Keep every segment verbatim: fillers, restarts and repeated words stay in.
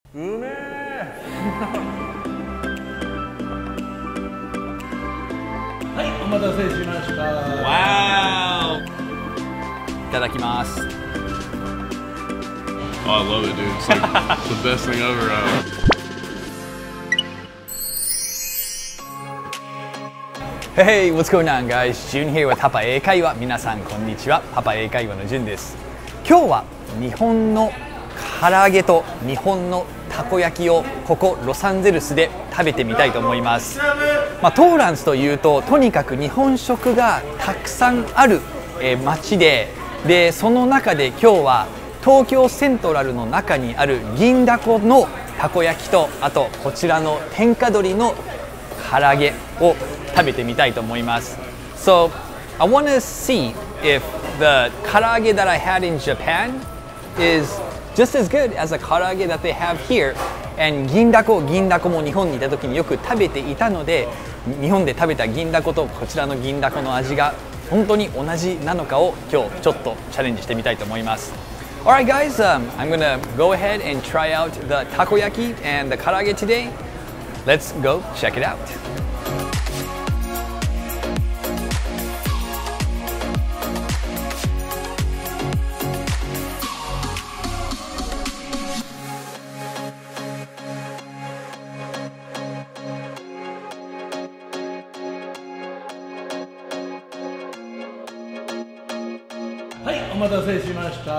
うめえはい、お待たせしました。 わーお、いただきます。 Oh, I love it, dude. It's like the best thing ever. Hey, what's going on, guys? Jun here with パパ英会話。皆さんこんにちは。パパ英会話のジュンです。今日は日本の唐揚げと日本のたこ焼きをここロサンゼルスで食べてみたいと思います。まあ、トーランスというととにかく日本食がたくさんある、えー、街で、でその中で今日は東京セントラルの中にある銀だこのたこ焼きと、あとこちらの天下鶏の唐揚げを食べてみたいと思います。So I want to see if the 唐揚げ that I had in Japan is just as good as the 唐揚げ that they have here. And 銀だこ、銀だこも日本にいた時によく食べていたので、日本で食べた銀だことこちらの銀だこの味が本当に同じなのかを今日ちょっとチャレンジしてみたいと思います。Alright guys, um, I'm gonna go ahead and try out the takoyaki and the karaage today. Let's go check it out. はい、お待たせしました。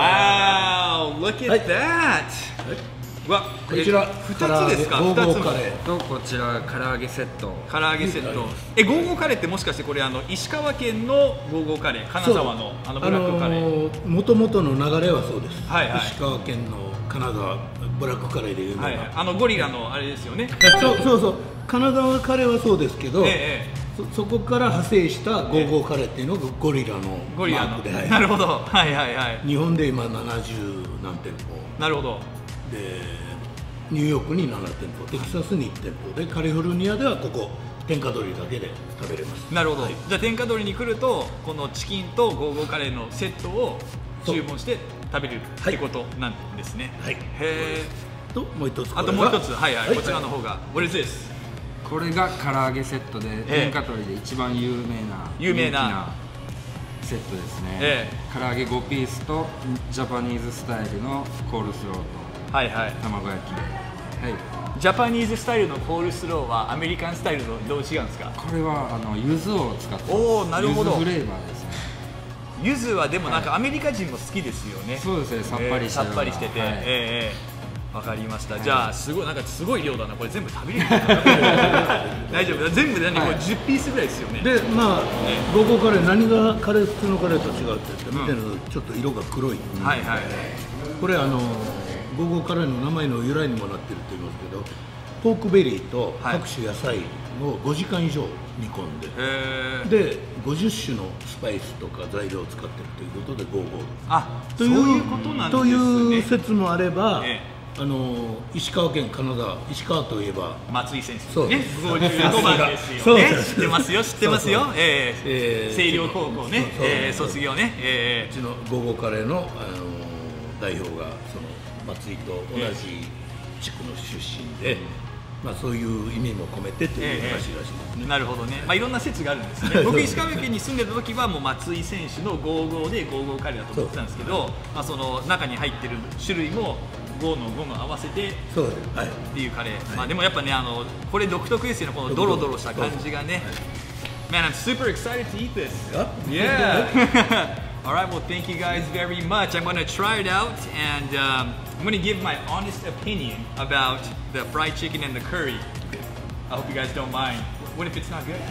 Wow, look at that! わ、 こちらふたつですか？ ゴーゴーカレーとこちら唐揚げセット。 唐揚げセット。え、ゴーゴーカレーってもしかしてこれあの石川県のゴーゴーカレー、金沢のあのブラックカレー。 もともとの流れはそうです。 はいはい。 石川県の金沢ブラックカレーで有名な。 はいはい。あのゴリラのあれですよね。 そうそうそう。金沢カレーはそうですけど。 ええ。 そ, そこから派生したゴーゴーカレーっていうのがゴリラのマゴリラのークで、はい、 なるほど、はいはいはい。 日本で今ななじゅう何店舗なるほどで、ニューヨークになな店舗、テキサスにいち店舗で、カリフォルニアではここ天下鶏だけで食べれます。 なるほど、 はい、 じゃあ天下鶏に来るとこのチキンとゴーゴーカレーのセットを注文して食べるってことなんですね。 はい、 へえ。 ともう一つ、 あともう一つ、はいはい、はい、こちらの方が、What is this？ これが唐揚げセットで、天下鶏で一番有名な有名なセットですね、 ええ、 唐揚げごピースとジャパニーズスタイルのコールスローと、 はいはい、 卵焼きで、はい、 ジャパニーズスタイルのコールスローはアメリカンスタイルとどう違うんですか？これはあの柚子を使ってます。 おー、なるほど。 柚子フレーバーですね。 柚子はでもなんかアメリカ人も好きですよね。 そうですね、さっぱりして、 えー、さっぱりしてて、はい、えーわかりました。じゃあすごいなんかすごい量だな。これ全部食べれる大丈夫？全部で何、はい、これじゅうピースぐらいですよね。 で、まあ、ね、ゴーゴーカレー何がカレー普通のカレーと違うって言って見てるとちょっと色が黒い。 はいはい。 これあのゴーゴーカレーの名前の由来にもなってるって言いますけど、ポークベリーと各種野菜をごじかん以上煮込んで、はい、でごじゅっしゅのスパイスとか材料を使ってるということでゴーゴー。 あ、 という、 そういうことなんですね。 という説もあれば。ええ、あの石川県金沢、石川といえば松井選手そうね、ごじゅうごばんですよね。知ってますよ、知ってますよ。ええ、星稜高校ね、ええ、卒業ね。ええ、 うちのゴーゴーカレーのあの代表がその松井と同じ地区の出身で、まあそういう意味も込めてという話らしいですね。 なるほどね。まあいろんな説があるんですね。僕石川県に住んでた時はもう松井選手のゴーゴーでゴーゴーカレーだと思ってたんですけど、まあその中に入ってる種類もごのごの合わせてっていうカレー、はい、まあでもやっぱね、あのこれ独特ですよね、このドロドロした感じがね。Man, I'm super excited to eat this. Yeah. Alright, well thank you guys very much. I'm gonna try it out and um, I'm gonna give my honest opinion about the fried chicken and the curry. I hope you guys don't mind. What if it's not good?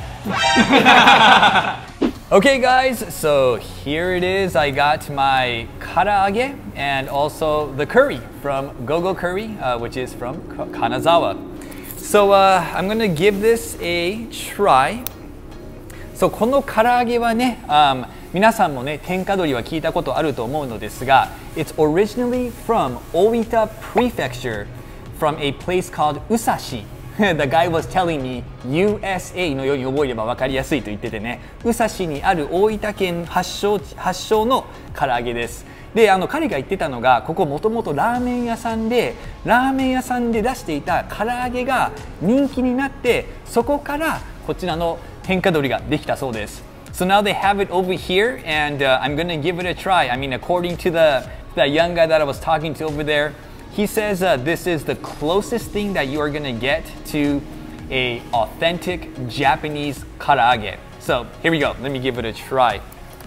Okay guys, so here it is. I got my karaage and also the curry from Gogo Curry, uh, which is from Kanazawa. So uh, I'm gonna give this a try. So この唐揚げはね、um, 皆さんもね、天下鶏は聞いたことあると思うのですが、It's originally from Oita Prefecture, from a place called Usashi.The guy was telling me ユーエスエー のように覚えれば分かりやすいと言っててね、宇佐市にある大分県発祥、発祥の唐揚げです。 で、あの彼が言ってたのが、ここもともとラーメン屋さんで、ラーメン屋さんで出していた唐揚げが人気になって、そこからこちらの天下鶏ができたそうです。So now they have it over here, and uh, I'm gonna give it a try. I mean, according to the that young guy that I was talking to over there, he says uh, this is the closest thing that you are gonna get to a authentic Japanese karaage. So here we go. Let me give it a try.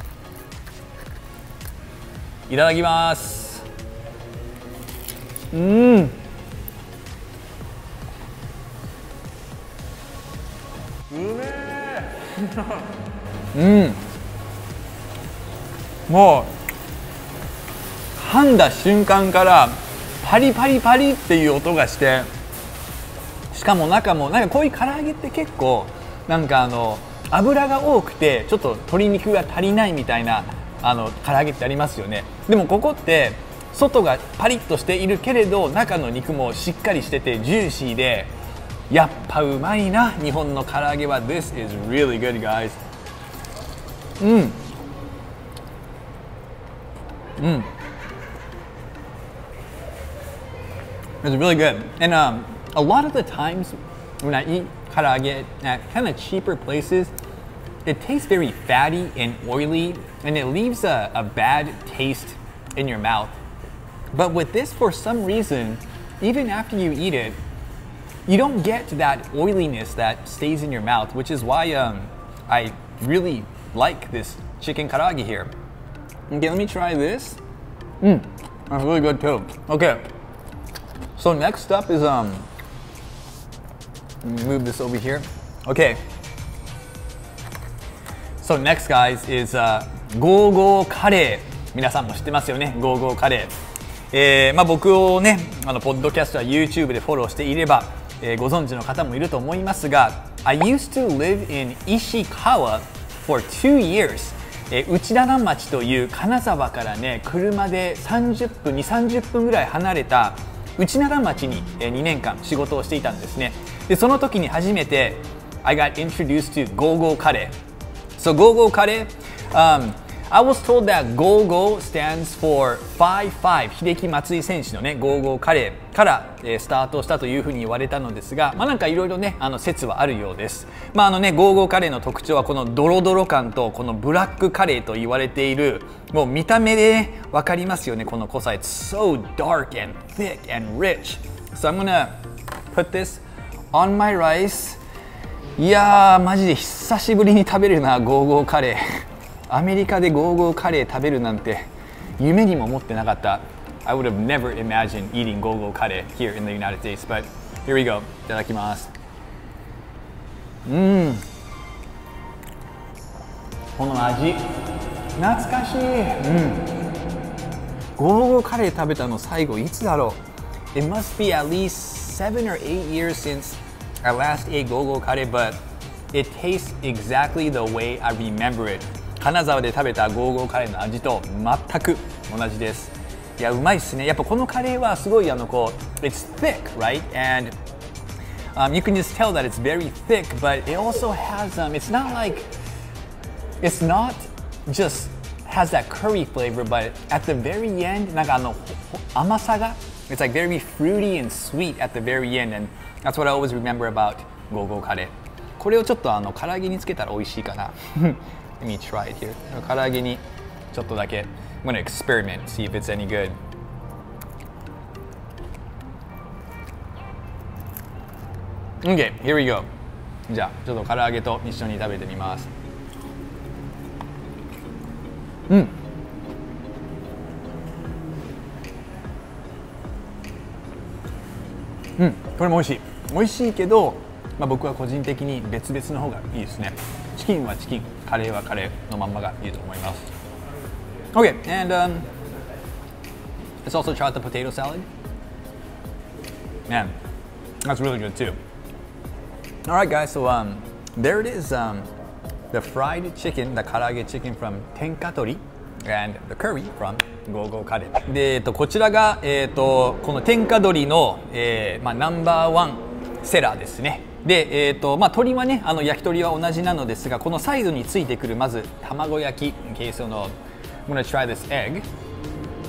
いただきます。うん。うめえ。うん。もう噛んだ瞬間からパリパリパリっていう音がして、しかも中もなんかこういう唐揚げって結構なんかあの油が多くてちょっと鶏肉が足りないみたいなあの唐揚げってありますよね。でもここって外がパリッとしているけれど中の肉もしっかりしててジューシーで、やっぱうまいな日本の唐揚げは。 This is really good, guys. うんうん、It's really good. And um, a lot of the times when I eat karaage at kind of cheaper places, it tastes very fatty and oily, and it leaves a, a bad taste in your mouth. But with this, for some reason, even after you eat it, you don't get that oiliness that stays in your mouth, which is why um, I really like this chicken karaage here. Okay, let me try this. Mm, that's really good too. Okay, so next up is um, let me move this over here. Okay. So next, guys, is uh, ゴーゴーカレー。皆さんも知ってますよね、ゴーゴーカレー。えーまあ、僕をね、あのポッドキャストや YouTube でフォローしていれば、えー、ご存知の方もいると思いますが、I used to live in Ishikawa for two years。えー、内灘町という金沢からね、車でさんじゅっぷん、にじゅう、さんじゅっぷんぐらい離れた内灘町に、えー、にねんかん仕事をしていたんですね。で、その時に初めて I got introduced to ゴーゴーカレー。So Go Go Kare, um, I was told that Go Go stands for five five 秀樹松井選手のね Go Go カレーから、えー、スタートしたというふうに言われたのですが、まあなんかいろいろねあの説はあるようです。まああのね Go Go カレーの特徴はこのドロドロ感とこのブラックカレーと言われている、もう見た目で、ね、分かりますよねこの濃さ。It's so dark and thick and rich. So I'm gonna put this on my rice.いやーマジで久しぶりに食べるなゴーゴーカレー。アメリカでゴーゴーカレー食べるなんて夢にも思ってなかった。 I would have never imagined eating ゴーゴーカレー here in the United States, but here we go. いただきます。うん、この味懐かしい。うん、ゴーゴーカレー食べたの最後いつだろう。 It must be at least seven or eight years since I last ate Go Go Kare, but it tastes exactly the way I remember it. 金沢で食べたゴーゴーカレーの味と全く同じです。いやうまいっすね。やっぱこのカレーはすごいあのこう It's thick, right? And um, you can just tell that it's very thick, but it also has um, it's not like it's not just has that curry flavor, but at the very end なんかあの甘さが it's like very fruity and sweet at the very end, and that's what I always remember about Go Go カレー。これをちょっとあの唐揚げにつけたら美味しいかな。Let me try it here. 唐揚げにちょっとだけ I'm gonna experiment, see if it's any good. Okay, here we go. じゃあちょっと唐揚げと一緒に食べてみます。うん。うん、これも美味しい。美味しいけど、まあ、僕は個人的に別々の方がいいですね。チキンはチキン、カレーはカレーのまんまがいいと思います。Okay, and um, let's also try the potato salad. Man, that's really good too. All right, guys, so um, there it is, um, the fried chicken, the karaage chicken from Tenkatori, and the curry from Go Go Kare. で、えっと、こちらが、えっと、この天下鶏の、えーまあ、ナンバーワンセラーですね。で、えーとまあ、鶏はね、あの焼き鳥は同じなのですが、このサイドについてくるまず卵焼き。Okay, so no, I'm gonna try this egg.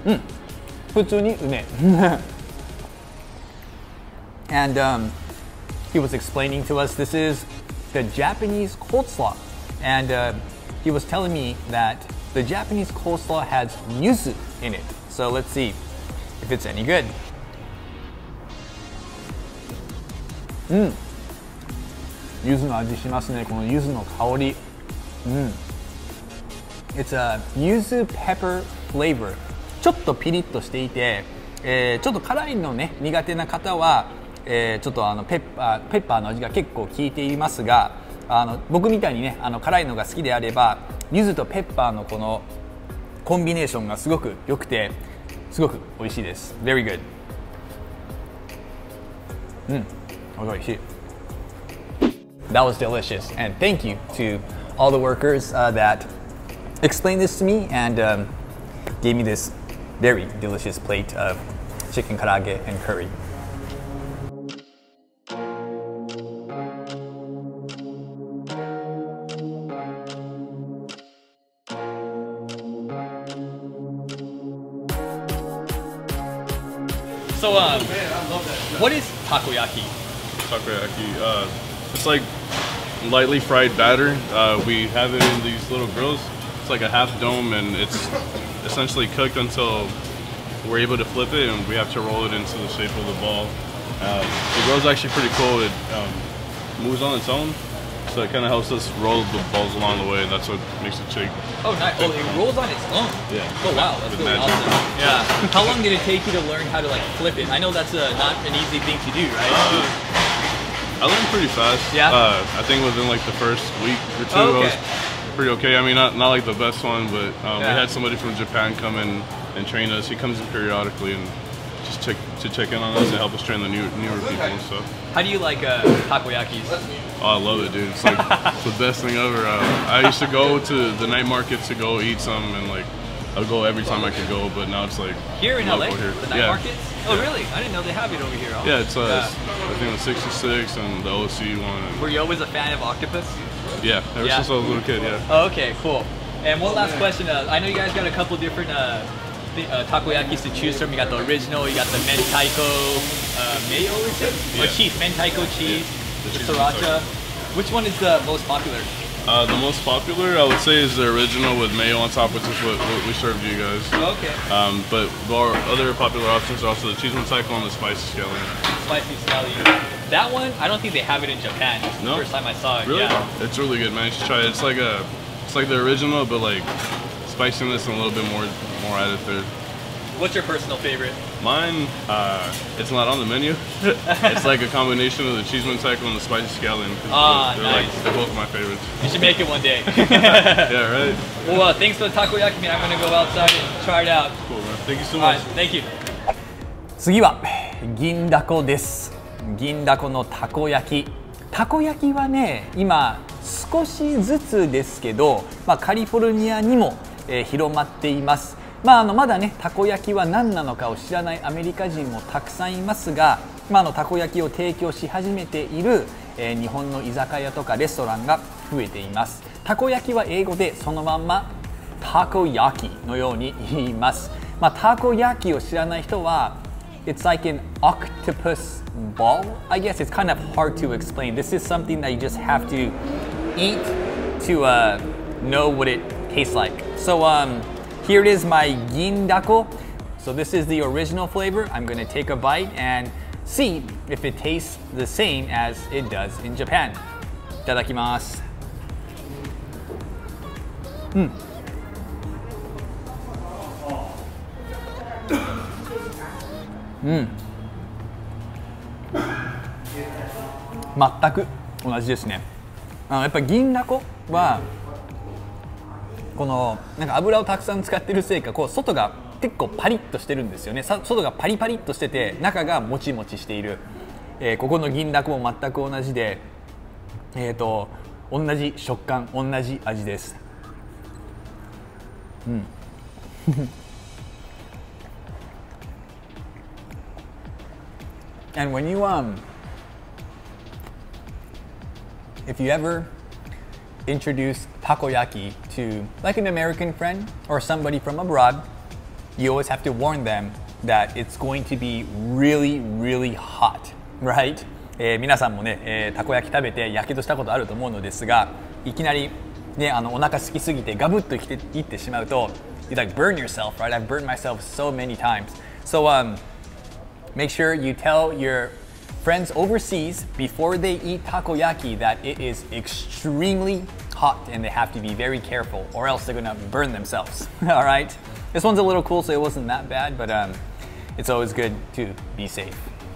うん、普通にうめえ。And um, he was explaining to us this is the Japanese coleslaw, and uh, he was telling me that the Japanese coleslaw has yuzu in it. So let's see if it's any good. うん、柚子の味しますね。この柚子の香り。うん。It's a 柚子 pepper flavor。ちょっとピリッとしていて、えー、ちょっと辛いのね苦手な方は、えー、ちょっとあのペッパーペッパーの味が結構効いていますが、あの僕みたいにねあの辛いのが好きであれば、柚子とペッパーのこのコンビネーションがすごく良くて、すごく美味しいです。Very good。うん。美味しい。That was delicious, and thank you to all the workers uh, that explained this to me and um, gave me this very delicious plate of chicken karaage and curry. So, um, what is takoyaki? Takoyaki, uh, it's like lightly fried batter. Uh, we have it in these little grills. It's like a half dome, and it's essentially cooked until we're able to flip it, and we have to roll it into the shape of the ball. Uh, the grill's actually pretty cool. It um, moves on its own, so it kind of helps us roll the balls along the way, and that's what makes it shake. Oh, nice. Oh, it rolls on its own. Yeah. Oh, wow. That's really awesome. Yeah. How long did it take you to learn how to like flip it? I know that's a, not an easy thing to do, right? Uh, I learned pretty fast. Yeah. Uh, I think within like the first week or two, Oh, okay. I was pretty okay. I mean, not not like the best one, but um, Yeah. we had somebody from Japan come in and train us. He comes in periodically and just check to check in on us and help us train the new, newer people and stuff. How do you like uh, takoyakis? Oh, I love it, dude. It's like it's the best thing ever. Uh, I used to go to the night market to go eat some, and like I'll go every time I could go. But now it's like Here in L A, here. the night yeah. markets? Oh, Yeah. really? I didn't know they have it over here. Huh? Yeah, it's uh, Yeah. it's, I think the sixty-six and the O C one. And, Were you always a fan of octopus? yeah, ever Yeah. since I was a little kid. Yeah. Oh, okay, cool. And one last question. Uh, I know you guys got a couple different uh, th- uh, takoyakis to choose from. You got the original, you got the mentaiko uh, mayo, is it? Or Yeah. cheese, mentaiko cheese, The the cheese sriracha. Which one is the most popular? Uh, the most popular, I would say, is the original with mayo on top, which is what, what we served you guys. Okay. Um, but our other popular options are also the cheese mentaiko and the spicy scallion. Spicy scallion. That one, I don't think they have it in Japan. It's the No? first time I saw it. Really? Yeah. It's really good, man. You should try it. It's like a, it's like the original, but like spiciness and a little bit more, more added there. What's your personal favorite? Mine, uh, it's not on the menu. It's like a combination of the cheese mentaiko and the spicy scallion. Ah, they're, nice. like, they're both my favorites. You should make it one day. Yeah, right? Well, uh, thanks for the takoyaki, man. I'm gonna go outside and try it out. Cool, man. Thank you so Alright, much. thank you. 次は銀だこです。銀だこのたこ焼き。たこ焼きはね、今少しずつですけど、まあ、カリフォルニアにも、えー、広まっています。まあ、あのまだね、たこ焼きは何なのかを知らないアメリカ人もたくさんいますが、まあ、あのたこ焼きを提供し始めている、えー、日本の居酒屋とかレストランが増えています。たこ焼きは英語でそのまんまたこ焼きのように言います。まあ、たこ焼きを知らない人は It's like an octopus ball. I guess it's kind of hard to explain. This is something that you just have to eat to uh, know what it tastes like. So um, here it is, my gindako. So this is the original flavor. I'm going to take a bite and see if it tastes the same as it does in Japan. いただきます。うん。うん。全く同じですね。あのやっぱり銀だこはこのなんか油をたくさん使ってるせいか、こう外が結構パリッとしてるんですよね。外がパリパリッとしてて中がもちもちしている、えー、ここの銀だこも全く同じで、えーと同じ食感同じ味です。うん。And when you um if you ever introduce takoyaki to like an American friend or somebody from abroad, you always have to warn them that it's going to be really, really hot, right? えー、皆さんもね、えー、たこ焼き食べてやけどしたことあると思うのですが、いきなりね、あのお腹空きすぎてガブッといっていってしまうと、you like burn yourself, right? I've burned myself so many times. So um, make sure you tell your friends overseas before they eat takoyaki that it is extremely hot and they have to be very careful or else they're gonna burn themselves. All right, this one's a little cool, so it wasn't that bad, but um, it's always good to be safe.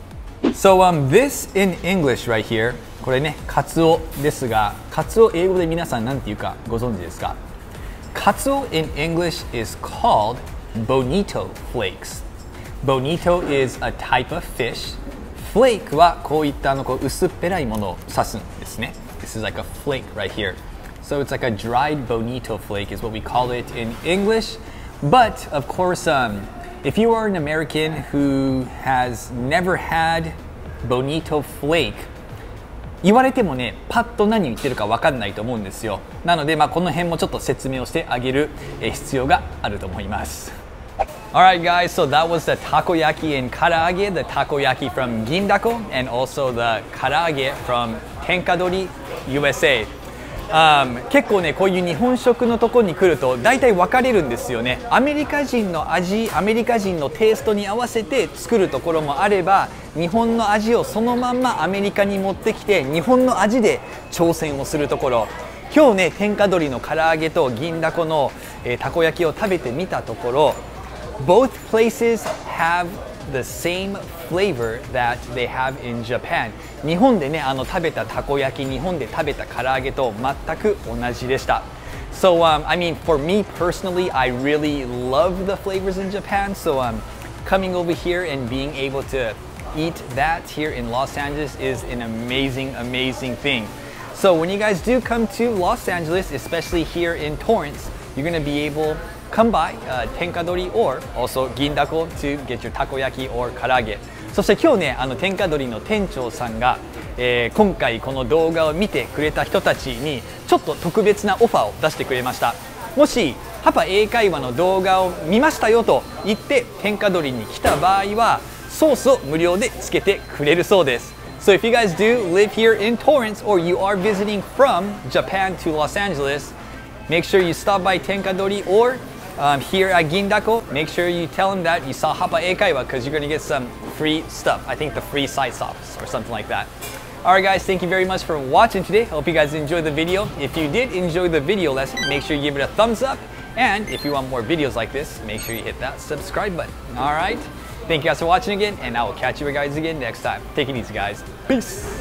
So um, this in English right here, これね、カツオですが、カツオ英語で皆さん何て言うかご存知ですか？カツオ in English is called bonito flakes. Bonito is a type of fish. Flake はこういったあのこう薄っぺらいものを指すんですね。This is like a flake right here. So it's like a dried bonito flake is what we call it in English. But of course, um, if you are an American who has never had bonito flake, 言われてもね、パッと何言ってるか分かんないと思うんですよ。なので、まあ、この辺もちょっと説明をしてあげる必要があると思います。Alright guys, so that was the takoyaki and karaage, the takoyaki from Gindako and also the karaage from Tenkadori ユーエスエー、um, 結構ねこういう日本食のとこに来ると大体分かれるんですよね。アメリカ人の味、アメリカ人のテイストに合わせて作るところもあれば、日本の味をそのまんまアメリカに持ってきて日本の味で挑戦をするところ、今日ね天下鶏の唐揚げと銀だこの、えー、たこ焼きを食べてみたところ、both places have the same flavor that they have in Japan. 日本でねあの食べたたこ焼き、日本で食べた唐揚げと全く同じでした。So um, I mean, for me personally, I really love the flavors in Japan. So um, coming over here and being able to eat that here in Los Angeles is an amazing, amazing thing. So when you guys do come to Los Angeles, especially here in Torrance, you're going to be able come by uh, Tenkadori or also Gindako to get your takoyaki or karage. そして今日ねあの天下鶏の店長さんが、えー、今回この動画を見てくれた人たちにちょっと特別なオファーを出してくれました。もしパパ英会話の動画を見ましたよと言って天下鶏に来た場合はソースを無料でつけてくれるそうです。So if you guys do live here in Torrance or you are visiting from Japan to Los Angeles, make sure you stop by Tenkadori or um, here at Gindako. Make sure you tell them that you saw Papa Eikaiwa because you're going to get some free stuff. I think the free side sauce or something like that. Alright guys, thank you very much for watching today. Hope you guys enjoyed the video. If you did enjoy the video lesson, make sure you give it a thumbs up. And if you want more videos like this, make sure you hit that subscribe button. Alright? Thank you guys for watching again, and I will catch you guys again next time. Take it easy, guys. Peace!